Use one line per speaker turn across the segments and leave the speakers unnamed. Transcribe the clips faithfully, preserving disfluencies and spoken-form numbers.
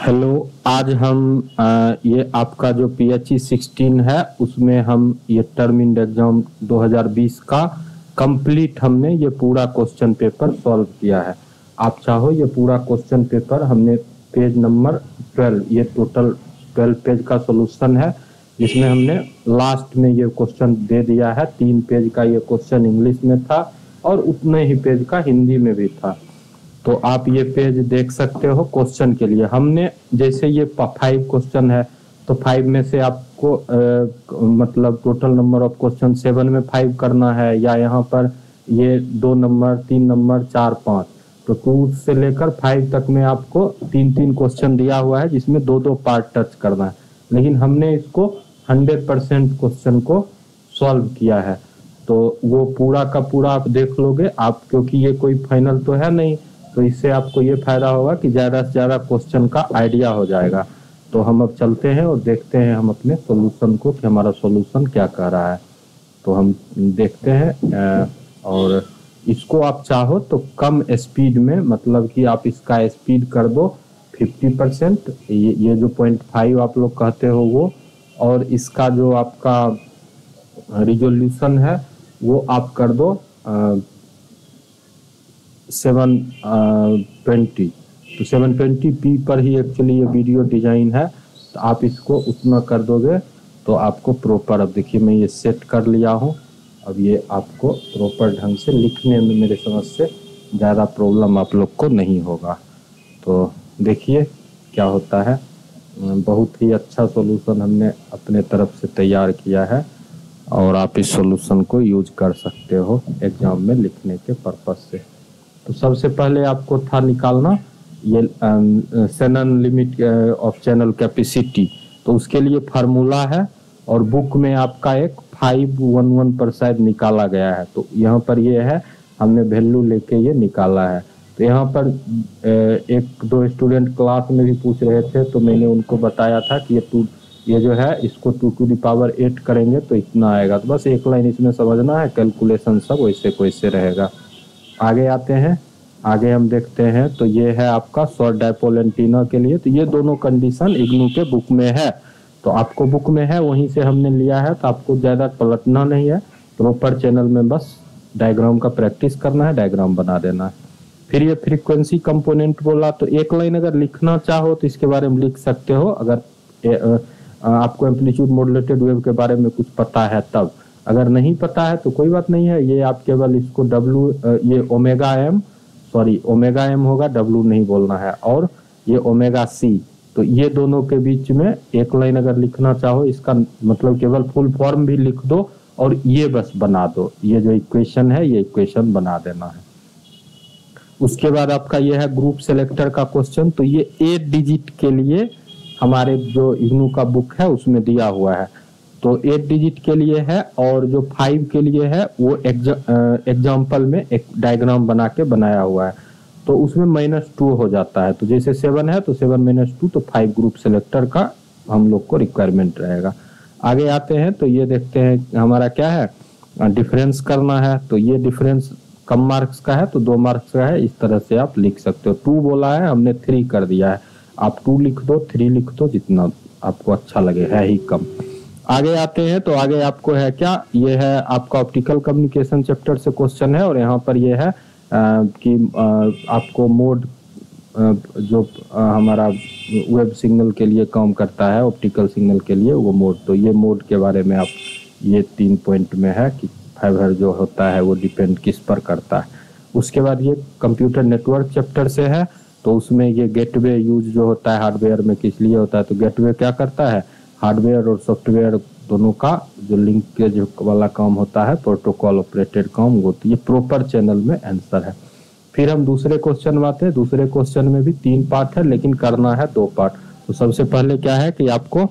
Hello, आज हम आ, ये आपका जो पी एच ई सिक्सटीन है उसमें हम ये टर्म इंड एग्जाम दो हज़ार बीस का कंप्लीट हमने ये पूरा क्वेश्चन पेपर सॉल्व किया है। आप चाहो ये पूरा क्वेश्चन पेपर हमने पेज नंबर ट्वेल्व, ये टोटल ट्वेल्व पेज का सॉल्यूशन है जिसमें हमने लास्ट में ये क्वेश्चन दे दिया है। तीन पेज का ये क्वेश्चन इंग्लिश में था और उतने ही पेज का हिंदी में भी था, तो आप ये पेज देख सकते हो। क्वेश्चन के लिए हमने जैसे ये फाइव क्वेश्चन है तो फाइव में से आपको आ, मतलब total number of question seven में फाइव करना है, या यहाँ पर ये दो नंबर, तीन नंबर, चार, पाँच, तो टू से लेकर फाइव तक में आपको तीन तीन क्वेश्चन दिया हुआ है जिसमें दो दो पार्ट टच करना है। लेकिन हमने इसको हंड्रेड परसेंट क्वेश्चन को सॉल्व किया है, तो वो पूरा का पूरा आप देख लोगे आप, क्योंकि ये कोई फाइनल तो है नहीं, तो इससे आपको ये फायदा होगा कि ज़्यादा से ज़्यादा क्वेश्चन का आइडिया हो जाएगा। तो हम अब चलते हैं और देखते हैं हम अपने सॉल्यूशन को कि हमारा सॉल्यूशन क्या कह रहा है। तो हम देखते हैं, और इसको आप चाहो तो कम स्पीड में, मतलब कि आप इसका स्पीड कर दो फिफ्टी परसेंट, ये ये जो पॉइंट फाइव आप लोग कहते हो वो, और इसका जो आपका रिजोल्यूशन है वो आप कर दो सेवन ट्वेंटी, तो सेवन ट्वेंटी पी पर ही एक्चुअली ये वीडियो डिजाइन है, तो आप इसको उतना कर दोगे तो आपको प्रॉपर, अब देखिए मैं ये सेट कर लिया हूँ, अब ये आपको प्रॉपर ढंग से लिखने में मेरे समझ से ज़्यादा प्रॉब्लम आप लोग को नहीं होगा। तो देखिए क्या होता है, बहुत ही अच्छा सॉल्यूशन हमने अपने तरफ से तैयार किया है और आप इस सॉल्यूशन को यूज कर सकते हो एग्जाम में लिखने के पर्पज से। तो सबसे पहले आपको था निकालना ये Shannon limit of channel capacity, तो उसके लिए फार्मूला है और बुक में आपका एक फाइव वन वन पर शायद निकाला गया है, तो यहाँ पर ये है हमने वैल्यू लेके ये निकाला है। तो यहाँ पर एक दो स्टूडेंट क्लास में भी पूछ रहे थे, तो मैंने उनको बताया था कि ये टू ये जो है इसको two to the power eight करेंगे तो इतना आएगा, तो बस एक लाइन इसमें समझना है, कैलकुलेशन सब वैसे को वैसे रहेगा। आगे आते हैं, आगे हम देखते हैं, तो ये है आपका शॉर्ट डायपोल एंटीना के लिए, तो ये दोनों कंडीशन इग्नू के बुक में है, तो आपको बुक में है वहीं से हमने लिया है, तो आपको ज़्यादा पलटना नहीं है, प्रॉपर चैनल में बस डायग्राम का प्रैक्टिस करना है, डायग्राम बना देना है। फिर ये फ्रीक्वेंसी कंपोनेंट बोला, तो एक लाइन अगर लिखना चाहो तो इसके बारे में लिख सकते हो, अगर ए, आ, आपको एम्पलीट्यूड मॉड्यूलेटेड वेव के बारे में कुछ पता है तब, अगर नहीं पता है तो कोई बात नहीं है, ये आप केवल इसको डब्लू, ये omega M, sorry omega M होगा, डब्लू नहीं बोलना है, और ये ओमेगा सी, तो ये दोनों के बीच में एक लाइन अगर लिखना चाहो, इसका मतलब केवल फुल फॉर्म भी लिख दो और ये बस बना दो, ये जो इक्वेशन है ये इक्वेशन बना देना है। उसके बाद आपका ये है ग्रुप सेलेक्टर का क्वेश्चन, तो ये एट डिजिट के लिए हमारे जो इग्नू का बुक है उसमें दिया हुआ है, तो एट डिजिट के लिए है, और जो फाइव के लिए है वो एग्जाम्पल में एक डायग्राम बना के बनाया हुआ है, तो उसमें माइनस टू हो जाता है, तो जैसे सेवन है तो सेवन माइनस टू, तो फाइव ग्रुप सेलेक्टर का हम लोग को रिक्वायरमेंट रहेगा। आगे आते हैं, तो ये देखते हैं हमारा क्या है, डिफरेंस करना है, तो ये डिफरेंस कम मार्क्स का है तो दो मार्क्स का है, इस तरह से आप लिख सकते हो। टू बोला है हमने थ्री कर दिया है, आप टू लिख दो, थ्री लिख दो, जितना आपको अच्छा लगे, है ही कम। आगे आते हैं, तो आगे आपको है क्या, ये है आपका ऑप्टिकल कम्युनिकेशन चैप्टर से क्वेश्चन है, और यहाँ पर ये है आ, कि आ, आपको मोड आ, जो आ, हमारा वेब सिग्नल के लिए काम करता है, ऑप्टिकल सिग्नल के लिए वो मोड, तो ये मोड के बारे में आप ये तीन पॉइंट में है कि फाइबर जो होता है वो डिपेंड किस पर करता है। उसके बाद ये कंप्यूटर नेटवर्क चैप्टर से है, तो उसमें ये गेटवे यूज जो होता है हार्डवेयर में किस लिए होता है, तो गेटवे क्या करता है, हार्डवेयर और सॉफ्टवेयर दोनों का जो लिंकेज वाला काम होता है, प्रोटोकॉल ऑपरेटेड काम, वो तो ये प्रॉपर चैनल में आंसर है। फिर हम दूसरे क्वेश्चन में आते हैं, दूसरे क्वेश्चन में भी तीन पार्ट है लेकिन करना है दो पार्ट। तो सबसे पहले क्या है कि आपको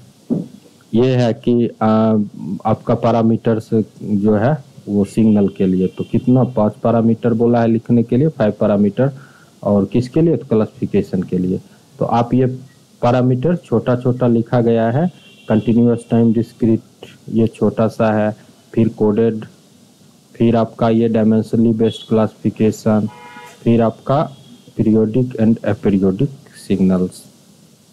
ये है कि आ, आपका पैरामीटर्स जो है वो सिग्नल के लिए, तो कितना पांच पैरामीटर बोला है लिखने के लिए, फाइव पैरामीटर, और किसके लिए, तो क्लासिफिकेशन के लिए। तो आप ये पैरामीटर छोटा छोटा लिखा गया है, कंटिन्यूअस टाइम डिस्क्रीट ये छोटा सा है, फिर कोडेड, फिर आपका ये डायमेंशनली बेस्ड क्लासिफिकेशन, फिर आपका पीरियोडिक एंड अपीरियोडिक सिग्नल्स,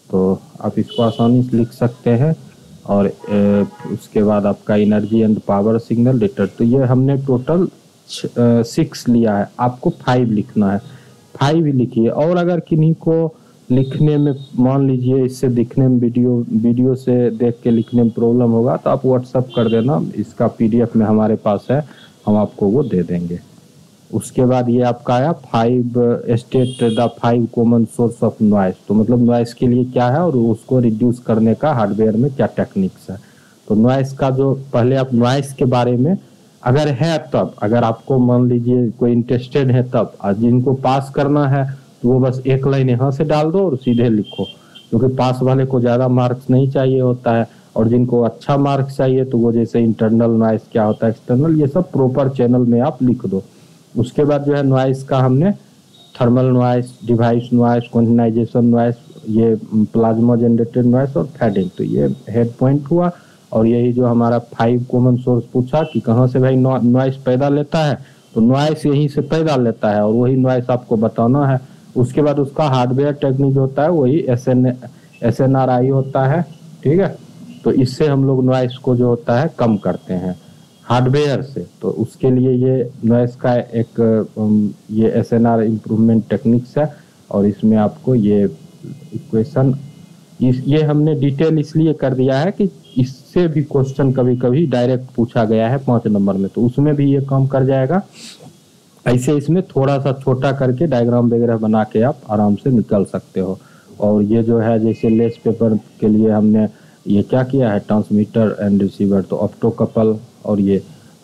तो आप इसको आसानी से लिख सकते हैं। और ए, उसके बाद आपका energy and power signal detector, तो ये हमने टोटल सिक्स लिया है, आपको फाइव लिखना है, फाइव ही लिखिए। और अगर किन्हीं को लिखने में, मान लीजिए इससे दिखने में, वीडियो वीडियो से देख के लिखने में प्रॉब्लम होगा तो आप व्हाट्सअप कर देना, इसका पीडीएफ में हमारे पास है, हम आपको वो दे देंगे। उसके बाद ये आपका आया five state the five common source of noise, तो मतलब नॉइस के लिए क्या है और उसको रिड्यूस करने का हार्डवेयर में क्या टेक्निक्स है। तो नॉइस का जो, पहले आप नॉइस के बारे में अगर है तब, अगर आपको मान लीजिए कोई इंटरेस्टेड है तब, और जिनको पास करना है तो वो बस एक लाइन यहाँ से डाल दो और सीधे लिखो, क्योंकि पास वाले को ज़्यादा मार्क्स नहीं चाहिए होता है, और जिनको अच्छा मार्क्स चाहिए तो वो जैसे इंटरनल नॉइस क्या होता है, एक्सटर्नल, ये सब प्रॉपर चैनल में आप लिख दो। उसके बाद जो है नॉइस का हमने thermal noise, device noise, quantization noise, ये प्लाज्मा जनरेटेड नॉइस और फेडिंग, तो ये हेड पॉइंट हुआ। और यही जो हमारा फाइव कॉमन सोर्स पूछा कि कहाँ से भाई नॉइस पैदा लेता है, तो नॉइस यहीं से पैदा लेता है और वही नॉइस आपको बताना है। उसके बाद उसका हार्डवेयर टेक्निक होता है वही S N S N R I होता है, ठीक है। तो इससे हम लोग नॉइस को जो होता है कम करते हैं हार्डवेयर से। तो उसके लिए ये नॉइस का एक ये S N R improvement techniques है, और इसमें आपको ये इक्वेशन, इस ये हमने डिटेल इसलिए कर दिया है कि इससे भी क्वेश्चन कभी कभी डायरेक्ट पूछा गया है पाँच नंबर में, तो उसमें भी ये काम कर जाएगा। ऐसे इसमें थोड़ा सा छोटा करके डायग्राम वगैरह बना के आप आराम से निकल सकते हो। और ये जो है जैसे लेस पेपर के लिए हमने ये क्या किया है, ट्रांसमीटर एंड रिसीवर, तो ऑप्टोकपल और ये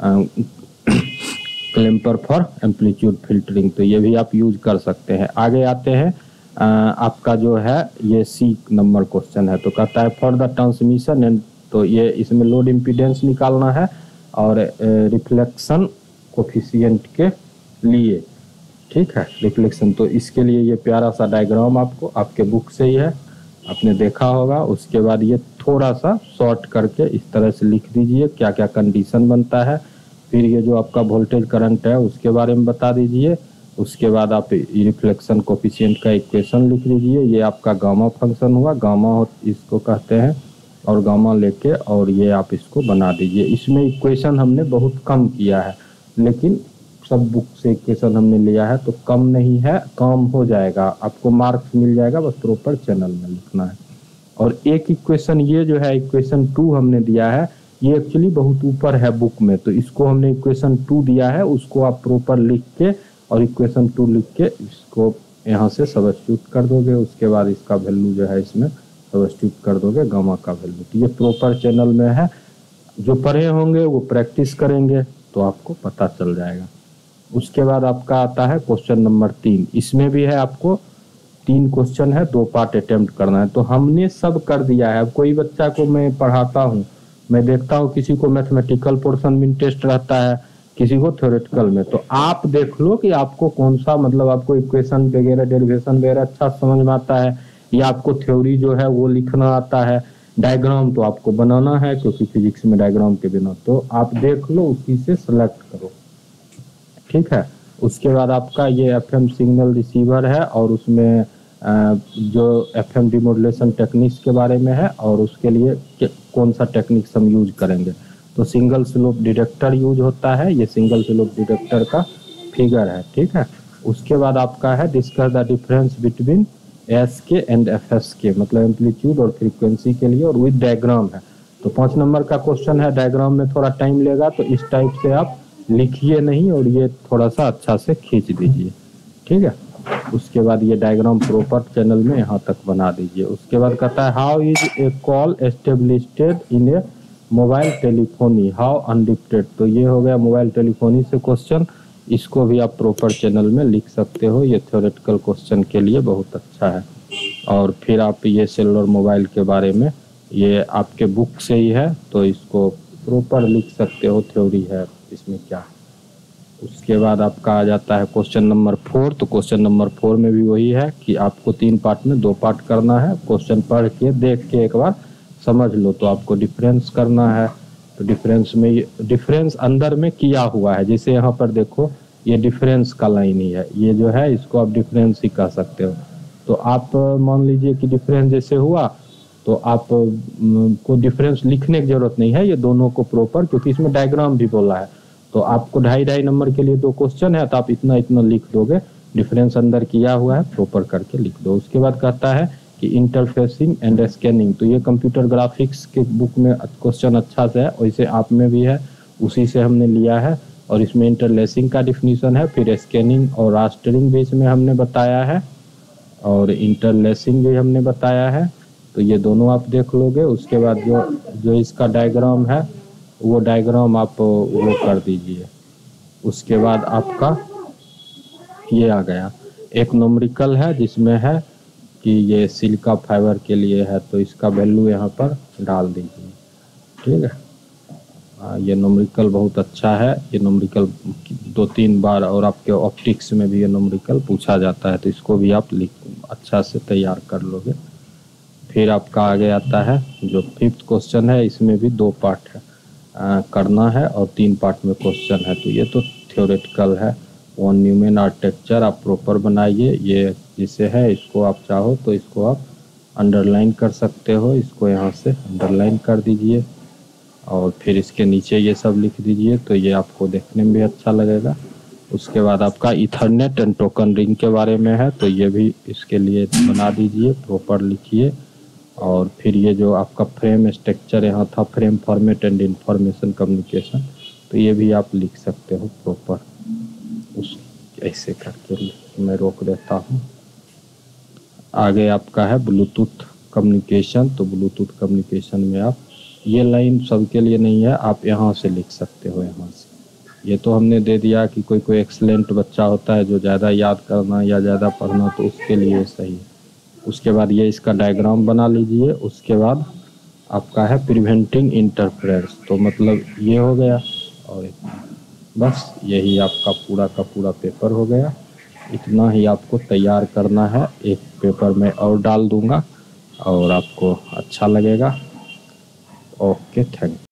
क्लैंपर फॉर एम्पलीट्यूड फिल्टरिंग, तो ये भी आप यूज कर सकते हैं। आगे आते हैं, आ, आपका जो है ये सी नंबर क्वेश्चन है, तो कहता है फॉर द ट्रांसमिशन एंड, तो ये इसमें लोड इम्पीडेंस निकालना है और रिफ्लेक्शन कोफिशिएंट के लिए, ठीक है, रिफ्लेक्शन। तो इसके लिए ये प्यारा सा डायग्राम आपको आपके बुक से ही है, आपने देखा होगा। उसके बाद ये थोड़ा सा शॉर्ट करके इस तरह से लिख दीजिए क्या क्या कंडीशन बनता है। फिर ये जो आपका वोल्टेज करंट है उसके बारे में बता दीजिए। उसके बाद आप रिफ्लेक्शन कोफिशिएंट का इक्वेशन लिख लीजिए। ये आपका गामा फंक्शन हुआ, गामा इसको कहते हैं, और गामा लेके और ये आप इसको बना दीजिए। इसमें इक्वेशन हमने बहुत कम किया है, लेकिन सब बुक से इक्वेशन हमने लिया है तो कम नहीं है, काम हो जाएगा, आपको मार्क्स मिल जाएगा, बस प्रॉपर चैनल में लिखना है। और एक इक्वेशन ये जो है इक्वेशन टू हमने दिया है, ये एक्चुअली बहुत ऊपर है बुक में, तो इसको हमने इक्वेशन टू दिया है, उसको आप प्रॉपर लिख के और इक्वेशन टू लिख के इसको यहाँ से सब्स्टिट्यूट कर दोगे। उसके बाद इसका वैल्यू जो है इसमें सब्स्टिट्यूट कर दोगे गामा का वैल्यू, तो ये प्रॉपर चैनल में है। जो पढ़े होंगे वो प्रैक्टिस करेंगे तो आपको पता चल जाएगा। उसके बाद आपका आता है क्वेश्चन नंबर तीन। इसमें भी है आपको तीन क्वेश्चन है, दो पार्ट अटेम्प्ट करना है। तो हमने सब कर दिया है। अब कोई बच्चा को मैं पढ़ाता हूँ, मैं देखता हूँ किसी को मैथमेटिकल पोर्शन में इंटरेस्ट रहता है, किसी को थ्योरेटिकल में, तो आप देख लो कि आपको कौन सा, मतलब आपको इक्वेशन वगैरह डेरिवेशन वगैरह अच्छा समझ में आता है, या आपको थ्योरी जो है वो लिखना आता है, डायग्राम तो आपको बनाना है क्योंकि फिजिक्स में डायग्राम के बिना, तो आप देख लो उसी से सेलेक्ट करो, ठीक है। उसके बाद आपका ये एफएम सिग्नल रिसीवर है और उसमें जो एफएम डिमोडुलेशन टेक्निक्स के बारे में है और उसके लिए कौन सा टेक्निक्स हम यूज करेंगे। तो सिंगल स्लोप डिटेक्टर यूज होता है, ये सिंगल स्लोप डिटेक्टर का फिगर है, ठीक है। उसके बाद आपका है discuss the difference between S K and F S K, मतलब एम्पलीट्यूड और फ्रीक्वेंसी के लिए, और विद डायग्राम है। तो पाँच नंबर का क्वेश्चन है, डायग्राम में थोड़ा टाइम लेगा, तो इस टाइप से आप लिखिए नहीं और ये थोड़ा सा अच्छा से खींच दीजिए, ठीक है। उसके बाद ये डायग्राम प्रॉपर चैनल में यहाँ तक बना दीजिए। उसके बाद कहता है how is a call established in a mobile telephony how undepicted, तो ये हो गया मोबाइल टेलीफोनी से क्वेश्चन। इसको भी आप प्रॉपर चैनल में लिख सकते हो, ये थ्योरेटिकल क्वेश्चन के लिए बहुत अच्छा है। और फिर आप ये सेलुलर मोबाइल के बारे में, ये आपके बुक से ही है तो इसको प्रॉपर लिख सकते हो, थ्योरी है इसमें क्या। उसके बाद आपका आ जाता है क्वेश्चन नंबर फोर। तो क्वेश्चन नंबर फोर में भी वही है कि आपको तीन पार्ट में दो पार्ट करना है। क्वेश्चन पढ़ के देख के एक बार समझ लो, तो आपको डिफरेंस करना है। तो डिफरेंस में डिफरेंस अंदर में किया हुआ है, जैसे यहाँ पर देखो ये डिफरेंस का लाइन ही है, ये जो है इसको आप डिफरेंस ही कह सकते हो। तो आप मान लीजिए कि डिफरेंस जैसे हुआ तो आप को डिफरेंस लिखने की जरूरत नहीं है, ये दोनों को प्रॉपर, क्योंकि इसमें डायग्राम भी बोला है। तो आपको ढाई ढाई नंबर के लिए दो क्वेश्चन है, तो आप इतना इतना लिख दोगे, डिफरेंस अंदर किया हुआ है, प्रॉपर करके लिख दो। उसके बाद कहता है कि इंटरफेसिंग एंड स्कैनिंग, तो ये कंप्यूटर ग्राफिक्स के बुक में क्वेश्चन अच्छा से है, वैसे आप में भी है, उसी से हमने लिया है। और इसमें इंटरलेसिंग का डिफिनीशन है, फिर स्कैनिंग और रास्टरिंग भी इसमें हमने बताया है, और इंटरलेसिंग भी हमने बताया है। तो ये दोनों आप देख लोगे। उसके बाद जो जो इसका डायग्राम है वो डायग्राम आप वो कर दीजिए। उसके बाद आपका ये आ गया, एक न्यूमेरिकल है जिसमें है कि ये सिलिका फाइबर के लिए है, तो इसका वैल्यू यहाँ पर डाल दीजिए, ठीक है। आ, ये न्यूमेरिकल बहुत अच्छा है, ये न्यूमेरिकल दो तीन बार और आपके ऑप्टिक्स में भी ये न्यूमेरिकल पूछा जाता है, तो इसको भी आप लिख अच्छा से तैयार कर लोगे। फिर आपका आगे आता है जो फिफ्थ क्वेश्चन है, इसमें भी दो पार्ट है आ, करना है और तीन पार्ट में क्वेश्चन है। तो ये तो थ्योरेटिकल है। वन न्यूमन आर्किटेक्चर आप प्रॉपर बनाइए, ये जिसे है इसको आप चाहो तो इसको आप अंडरलाइन कर सकते हो, इसको यहाँ से अंडरलाइन कर दीजिए और फिर इसके नीचे ये सब लिख दीजिए, तो ये आपको देखने में भी अच्छा लगेगा। उसके बाद आपका ईथरनेट एंड टोकन रिंग के बारे में है, तो ये भी इसके लिए बना दीजिए, प्रॉपर लिखिए। और फिर ये जो आपका फ्रेम स्ट्रक्चर यहाँ था, frame format and information communication, तो ये भी आप लिख सकते हो प्रॉपर। उस ऐसे करके मैं रोक देता हूँ। आगे आपका है ब्लूटूथ कम्युनिकेशन, तो ब्लूटूथ कम्युनिकेशन में आप ये लाइन सबके लिए नहीं है, आप यहाँ से लिख सकते हो। यहाँ से ये तो हमने दे दिया कि कोई कोई एक्सलेंट बच्चा होता है जो ज़्यादा याद करना या ज़्यादा पढ़ना, तो उसके लिए सही है। उसके बाद ये इसका डायग्राम बना लीजिए। उसके बाद आपका है प्रिवेंटिंग इंटरफेरेंस, तो मतलब ये हो गया, और बस यही आपका पूरा का पूरा पेपर हो गया। इतना ही आपको तैयार करना है, एक पेपर में और डाल दूंगा और आपको अच्छा लगेगा। Okay, thank you.